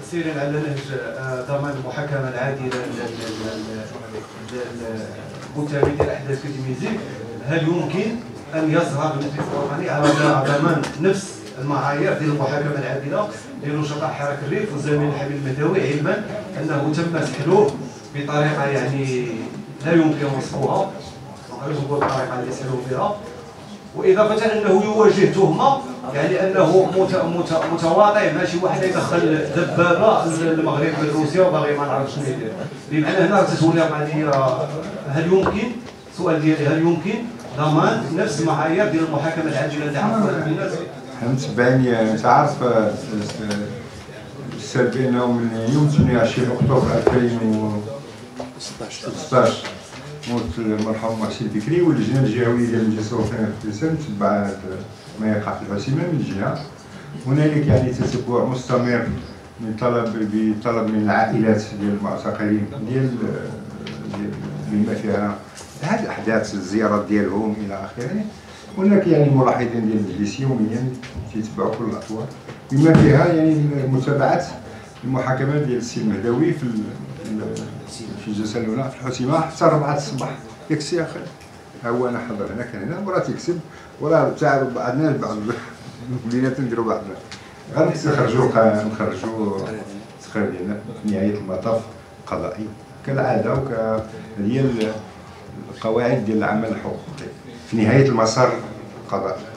سيرين على نهج ضمان المحاكمه العادله للمتهم ديال احداث كتميزيك، هل يمكن ان يظهر المجلس الوطني على ضمان نفس المعايير ديال المحاكمه العادله لنشطاء حراك الريف والزميل الحبيب المهداوي، علما انه تم سحله بطريقه يعني لا يمكن وصفها، نقدر نقول الطريقه اللي سحلوه بها، واضافه انه يواجه تهمه يعني انه متواطئ مع شي واحد يدخل دبابه للمغرب من روسيا وباغي ما نعرفش شنو يدير. بمعنى هنا تتولي القضيه، هل يمكن، السؤال ديالي هل يمكن ضمان نفس المعايير ديال المحاكمه العادله اللي عرفوها الناس؟ متبعني انت عارف السبب بانه من يوم 28 اكتوبر 2016 موت المرحوم محسن بكري، واللجنه الجهويه ديال المجلس الوطني للاقتصاد تبع ما يقع في العاصمه من جهه. هنالك يعني تتبع مستمر بطلب من العائلات ديال المعتقلين ديال بما فيها هذه الاحداث، الزيارات ديالهم الى اخره. هناك يعني ملاحظين ديال المجلس يوميا تيتبعوا كل الاطوار بما فيها يعني متابعه المحاكمات ديال السي المهداوي في الجلسه الاولى في الحسيمه حتى 4 الصباح. ياك السي اخي ها هو انا حاضر هنا، كان هنا وراه تيكسب وراه تعرف بعضنا بعض ولينا تنديروا بعضنا غير نخرجوا التقرير ديالنا في نهايه المطاف قضائي كالعاده هي القواعد ديال العمل الحقوقي في نهايه المسار القضائي.